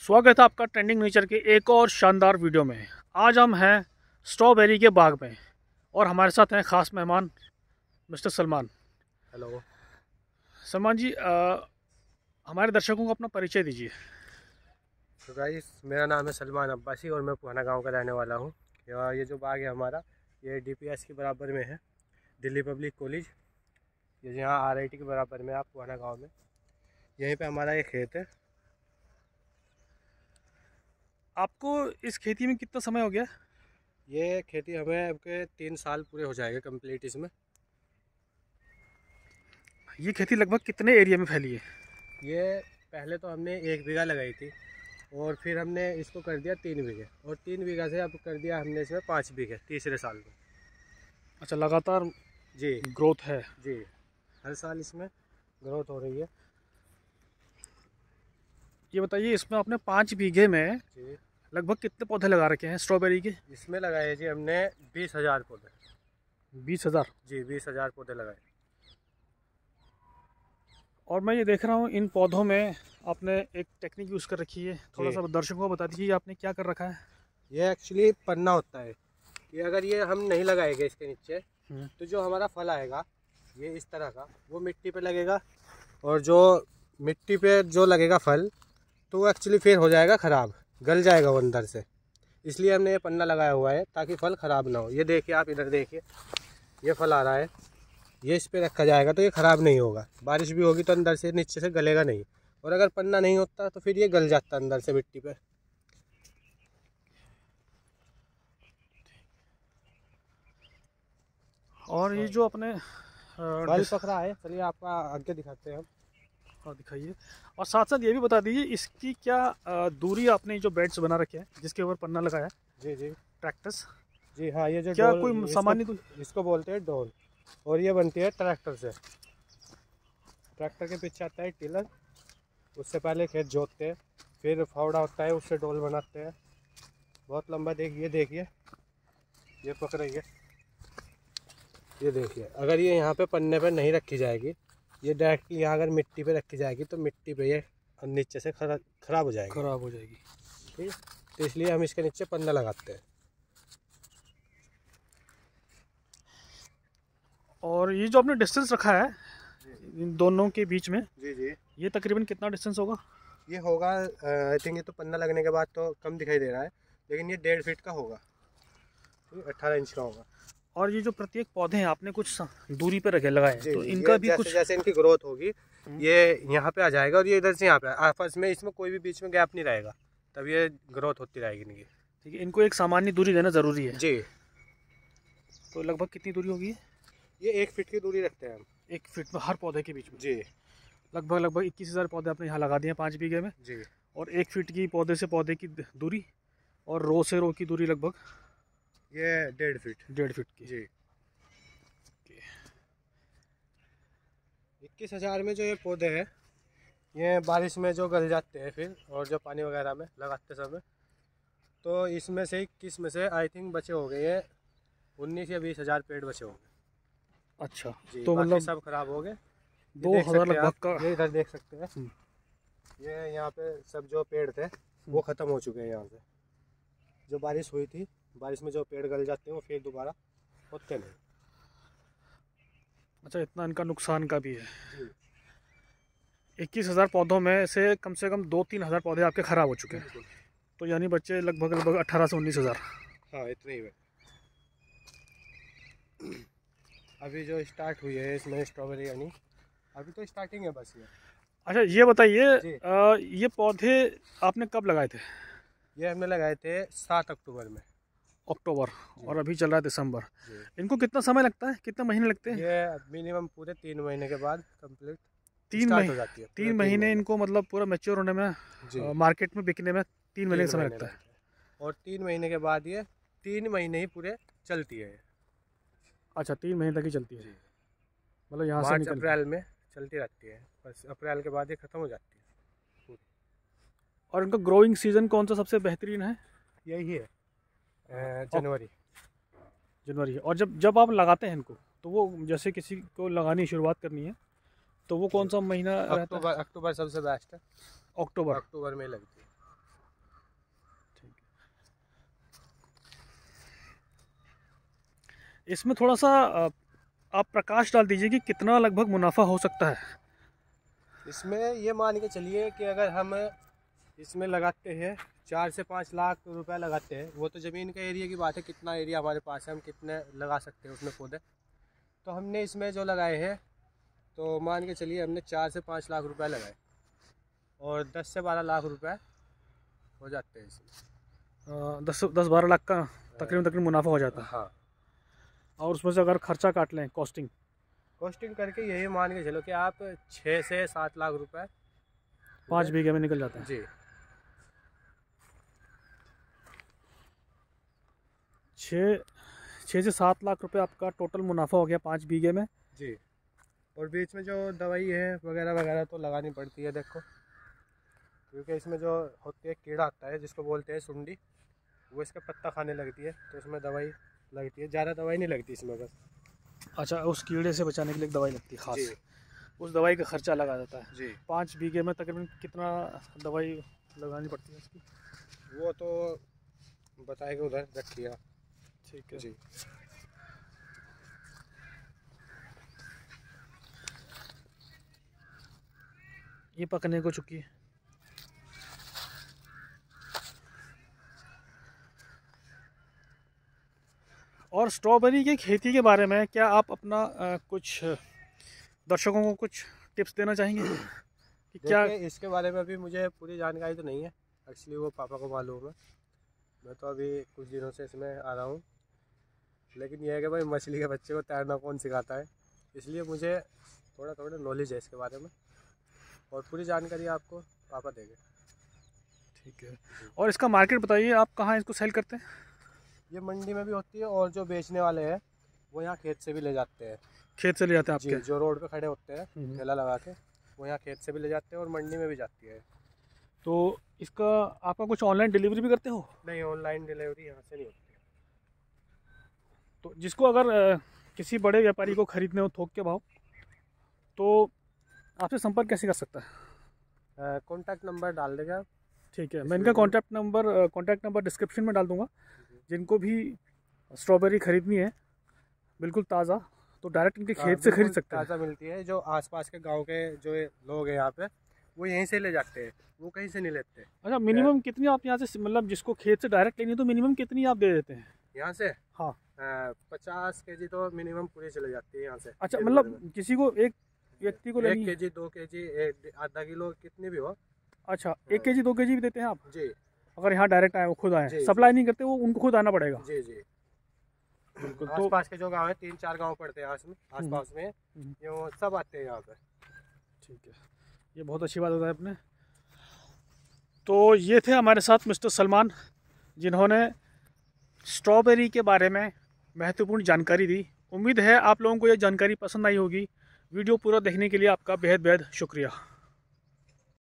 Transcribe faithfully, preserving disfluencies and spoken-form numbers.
स्वागत है आपका ट्रेंडिंग नेचर के एक और शानदार वीडियो में। आज हम हैं स्ट्रॉबेरी के बाग में और हमारे साथ हैं ख़ास मेहमान मिस्टर सलमान। हेलो सलमान जी, आ, हमारे दर्शकों को अपना परिचय दीजिए। तो गाइस, मेरा नाम है सलमान अब्बासी और मैं पुराना गांव का रहने वाला हूं। ये जो बाग है हमारा, ये डीपीएस के बराबर में है, दिल्ली पब्लिक कॉलेज। ये यहाँ आरआईटी के बराबर में, आप पुराना गांव में, यहीं पे हमारा एक खेत है। आपको इस खेती में कितना समय हो गया? ये खेती हमें अब के तीन साल पूरे हो जाएंगे कंप्लीट इसमें। ये खेती लगभग कितने एरिया में फैली है? ये पहले तो हमने एक बीघा लगाई थी और फिर हमने इसको कर दिया तीन बीघे, और तीन बीघा से अब कर दिया हमने इसमें पाँच बीघे तीसरे साल में। अच्छा, लगातार जी ग्रोथ है? जी, हर साल इसमें ग्रोथ हो रही है। ये बताइए, इसमें आपने पाँच बीघे में जी लगभग कितने पौधे लगा रखे हैं स्ट्रॉबेरी के? इसमें लगाए जी हमने बीस हजार पौधे। बीस हज़ार? जी, बीस हजार पौधे लगाए। और मैं ये देख रहा हूँ इन पौधों में आपने एक टेक्निक यूज़ कर रखी है, थोड़ा सा दर्शकों को बता दीजिए आपने क्या कर रखा है। ये एक्चुअली पन्ना होता है कि अगर ये हम नहीं लगाएंगे इसके नीचे तो जो हमारा फल आएगा ये इस तरह का, वो मिट्टी पे लगेगा, और जो मिट्टी पे जो लगेगा फल तो वो एक्चुअली फिर हो जाएगा ख़राब, गल जाएगा वो अंदर से। इसलिए हमने ये पन्ना लगाया हुआ है ताकि फल ख़राब ना हो। ये देखिए, आप इधर देखिए, ये फल आ रहा है, ये इस पे रखा जाएगा तो ये ख़राब नहीं होगा। बारिश भी होगी तो अंदर से नीचे से गलेगा नहीं, और अगर पन्ना नहीं होता तो फिर ये गल जाता अंदर से मिट्टी पे। और ये जो अपने फल पक रहा है, चलिए आपका आगे दिखाते हैं हम। हाँ, दिखाइए। और साथ साथ ये भी बता दीजिए इसकी क्या दूरी आपने जो बेड्स बना रखे हैं जिसके ऊपर पन्ना लगाया है? जी जी, ट्रैक्टस? जी हाँ, ये जो क्या डोल, कोई सामान्य इसको, इसको बोलते हैं डोल, और ये बनती है ट्रैक्टर से। ट्रैक्टर के पीछे आता है टिलर, उससे पहले खेत जोतते हैं, फिर फावड़ा होता है, उससे डोल बनाते हैं। बहुत लंबा, देखिए देखिए ये पक रही है। ये देखिए, अगर ये यहाँ पे पन्ने पे नहीं रखी जाएगी, ये डायरेक्टली यहाँ अगर मिट्टी पे रखी जाएगी तो मिट्टी पे ये नीचे से खरा खराब हो जाएगी खराब हो जाएगी ठीक है, तो इसलिए हम इसके नीचे पन्ना लगाते हैं। और ये जो आपने डिस्टेंस रखा है इन दोनों के बीच में, जी जी, ये तकरीबन कितना डिस्टेंस होगा? ये होगा आई थिंक, ये तो पन्ना लगने के बाद तो कम दिखाई दे रहा है, लेकिन ये डेढ़ फीट का होगा, अट्ठारह इंच का होगा। और ये जो प्रत्येक पौधे हैं आपने कुछ दूरी पे रखे लगाए, तो इनका भी जैसे कुछ जैसे इनकी ग्रोथ होगी ये यहाँ पे आ जाएगा, और ये इधर से यहाँ पे आपस में, इसमें कोई भी बीच में गैप नहीं रहेगा, तब ये ग्रोथ होती रहेगी इनकी। ठीक है, इनको एक सामान्य दूरी देना ज़रूरी है जी। तो लगभग कितनी दूरी होगी? ये एक फीट की दूरी रखते हैं हम, एक फीट में हर पौधे के बीच में। जी। लगभग लगभग इक्कीस हज़ार पौधे आपने यहाँ लगा दिए हैं पाँच बीघे में। जी। और एक फीट की पौधे से पौधे की दूरी, और रो से रो की दूरी लगभग ये डेढ़ फीट डेढ़ फीट की। जी। इक्कीस हजार में जो ये पौधे हैं, ये बारिश में जो गल जाते हैं फिर, और जो पानी वगैरह में लगाते समय, तो इसमें से इक्कीस में से आई थिंक बचे हो गए हैं उन्नीस या बीस हजार पेड़ बचे होंगे। अच्छा, तो मतलब सब खराब हो गए। दो हजार लगभग का। ये इधर देख सकते हैं, ये यहाँ पे सब जो पेड़ थे वो ख़त्म हो चुके हैं। यहाँ से जो बारिश हुई थी, बारिश में जो पेड़ गल जाते हैं वो फिर दोबारा होते नहीं। अच्छा, इतना इनका नुकसान का भी है। इक्कीस हज़ार पौधों में से कम से कम दो तीन हज़ार पौधे आपके ख़राब हो चुके हैं, तो यानी बच्चे लगभग लगभग अठारह से उन्नीस हज़ार। हाँ, इतने ही है। अभी जो स्टार्ट हुई है इसमें स्ट्रॉबेरी, यानी अभी तो स्टार्टिंग है बस ये। अच्छा, ये बताइए, ये पौधे आपने कब लगाए थे? ये हमने लगाए थे सात अक्टूबर में। अक्टूबर, और अभी चल रहा है दिसंबर। इनको कितना समय लगता है, कितने महीने लगते हैं? ये मिनिमम पूरे तीन महीने के बाद कंप्लीट तीन महीने हो जाती है। तीन महीने इनको मतलब पूरा मैच्योर होने में, मार्केट में बिकने में तीन महीने का समय लगता है। और तीन महीने के बाद ये तीन महीने ही पूरे चलती है। अच्छा, तीन महीने तक ही चलती है, मतलब यहाँ से अप्रैल में चलती रहती है, बस अप्रैल के बाद ये ख़त्म हो जाती है। और इनका ग्रोइंग सीज़न कौन सा सबसे बेहतरीन है? यही है, जनवरी। जनवरी। और जब जब आप लगाते हैं इनको, तो वो जैसे किसी को लगानी शुरुआत करनी है तो वो कौन सा महीना रहता है? अक्टूबर। अक्टूबर सबसे बेस्ट है। अक्टूबर अक्टूबर में लगती है। इसमें थोड़ा सा अ, आप प्रकाश डाल दीजिए कि कितना लगभग मुनाफा हो सकता है इसमें। ये मान के चलिए कि अगर हम इसमें लगाते हैं चार से पाँच लाख रुपए लगाते हैं, वो तो ज़मीन का एरिया की बात है, कितना एरिया हमारे पास है, हम कितने लगा सकते हैं उसमें पौधे। तो हमने इसमें जो लगाए हैं, तो मान के चलिए हमने चार से पाँच लाख रुपए लगाए और दस से बारह लाख रुपए हो जाते हैं इसमें। अ, दस दस बारह लाख का तकरीबन तकरीबन मुनाफा हो जाता है। हाँ, और उसमें से अगर खर्चा काट लें कॉस्टिंग कॉस्टिंग करके यही मान के चलो कि आप छः से सात लाख रुपए पाँच बीघे में निकल जाता है। जी, छः छः से सात लाख रुपए आपका टोटल मुनाफा हो गया पाँच बीघे में। जी। और बीच में जो दवाई है वगैरह वगैरह तो लगानी पड़ती है देखो, क्योंकि इसमें जो होती है कीड़ा आता है जिसको बोलते हैं सुंडी, वो इसका पत्ता खाने लगती है, तो इसमें दवाई लगती है। ज़्यादा दवाई नहीं लगती इसमें बस। अच्छा, उस कीड़े से बचाने के लिए एक दवाई लगती है खास, जी, उस दवाई का खर्चा लगा जाता है। जी। पाँच बीघे में तकरीबन कितना दवाई लगानी पड़ती है उसकी? वो तो बताएगा उधर रखिए। ठीक है जी। ये पकने को चुकी है। और स्ट्रॉबेरी की खेती के बारे में क्या आप अपना आ, कुछ दर्शकों को कुछ टिप्स देना चाहेंगे कि क्या? इसके बारे में अभी मुझे पूरी जानकारी तो नहीं है, एक्चुअली वो पापा को मालूम है। मैं तो अभी कुछ दिनों से इसमें आ रहा हूँ, लेकिन यह है कि भाई मछली के बच्चे को तैरना कौन सिखाता है, इसलिए मुझे थोड़ा थोड़ा नॉलेज है इसके बारे में, और पूरी जानकारी आपको पापा देंगे। ठीक है। और इसका मार्केट बताइए, आप कहाँ इसको सेल करते हैं? ये मंडी में भी होती है, और जो बेचने वाले हैं वो यहाँ खेत से भी ले जाते हैं। खेत से ले जाते हैं आपके? जो रोड पे खड़े होते हैं ठेला लगा के, वो यहाँ खेत से भी ले जाते हैं और मंडी में भी जाती है। तो इसका आपका कुछ ऑनलाइन डिलीवरी भी करते हो? नहीं, ऑनलाइन डिलीवरी यहाँ से नहीं होती। तो जिसको अगर अ, किसी बड़े व्यापारी को खरीदने हो थोक के भाव, तो आपसे संपर्क कैसे कर सकता है? कॉन्टैक्ट नंबर डाल देगा। ठीक है, मैं इनका contact number contact number description में डाल दूंगा। जिनको भी स्ट्रॉबेरी खरीदनी है बिल्कुल ताज़ा, तो डायरेक्ट इनके खेत से खरीद सकते हैं। ताज़ा मिलती है। जो आसपास के गांव के जो लोग हैं यहाँ पे, वो यहीं से ले जाते हैं, वो कहीं से नहीं लेते। अच्छा, मिनिमम कितनी आप यहाँ से, मतलब जिसको खेत से डायरेक्ट लेनी है तो मिनिमम कितनी आप दे देते हैं यहाँ से? हाँ, पचास के जी तो मिनिमम पूरी चले जाती है यहाँ से। अच्छा, मतलब किसी को एक व्यक्ति को लेनी एक के जी दो के जी आधा किलो कितनी भी हो। अच्छा, एक के जी दो के जी भी देते हैं आप? जी। अगर यहाँ डायरेक्ट आए, वो खुद आए, सप्लाई नहीं करते, वो उनको खुद आना पड़ेगा? जी जी, बिल्कुल। तो आसपास के जो गांव है, तीन चार गांव पड़ते हैं आसपास में, ये वो सब आते हैं यहाँ पे। ठीक है, ये बहुत अच्छी बात होता है अपने। तो ये थे हमारे साथ मिस्टर सलमान, जिन्होंने स्ट्रॉबेरी के बारे में महत्वपूर्ण जानकारी दी। उम्मीद है आप लोगों को ये जानकारी पसंद आई होगी। वीडियो पूरा देखने के लिए आपका बेहद बेहद शुक्रिया।